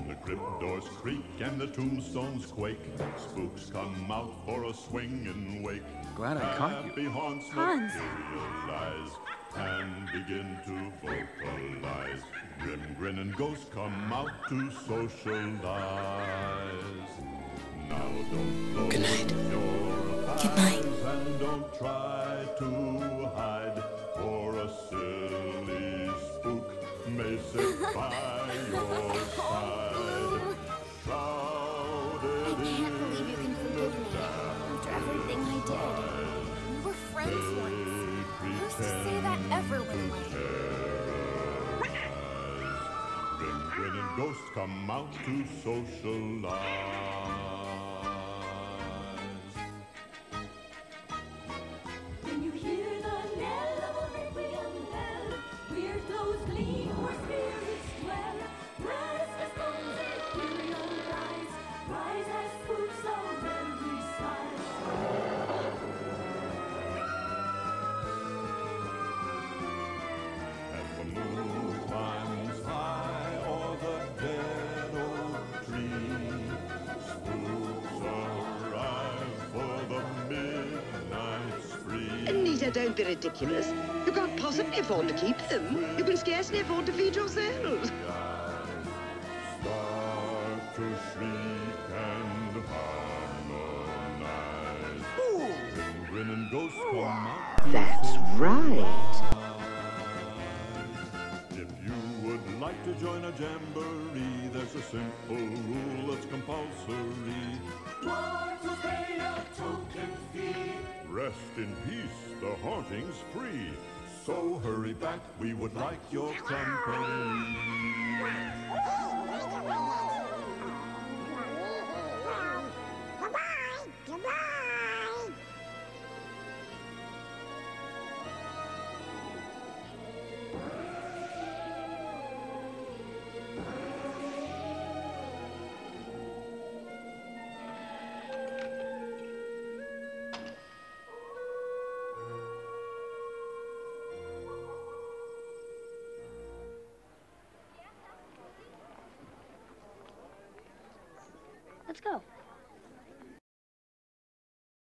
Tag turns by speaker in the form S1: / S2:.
S1: When the crypt doors creak and the tombstones quake, spooks come out for a swing and wake.
S2: Glad I caught you.
S1: Happy haunts materialize and begin to vocalize. Grim grinning ghosts come out to socialize. Now don't close
S3: Good night.
S1: your eyes
S3: Good night.
S1: and don't try to hide, for a silly spook may sit by your side. Shrouded
S4: I can't believe you can forgive me after everything I did. We were friends once. Who's to say that ever went away?
S1: Grim grinning ghosts come out to socialize.
S5: When you hear the knell of a requiem bell, weird glows gleam where spirits dwell. Restless bones and ethereal rise as spooks of every size.
S1: As the moon climbs high o'er the dead oak tree, spooks arrive for the midnight spree.
S6: Anita, don't be ridiculous. You can't possibly afford to keep them. You can scarcely afford to feed yourselves.
S1: Start to shriek and harmonize. Grinning ghosts come out.
S6: That's right.
S1: If you would like to join a jamboree, there's a simple rule that's compulsory.
S5: Mortals pay a token fee.
S1: Rest in peace, the haunting's free. So hurry back, we would like your company.
S4: Let's go.